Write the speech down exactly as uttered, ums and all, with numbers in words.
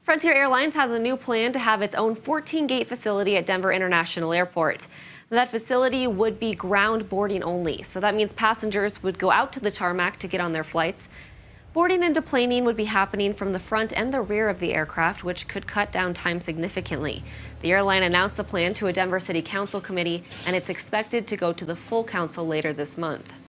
Frontier Airlines has a new plan to have its own fourteen-gate facility at Denver International Airport. That facility would be ground boarding only, so that means passengers would go out to the tarmac to get on their flights. Boarding and deplaning would be happening from the front and the rear of the aircraft, which could cut down time significantly. The airline announced the plan to a Denver City Council committee, and it's expected to go to the full council later this month.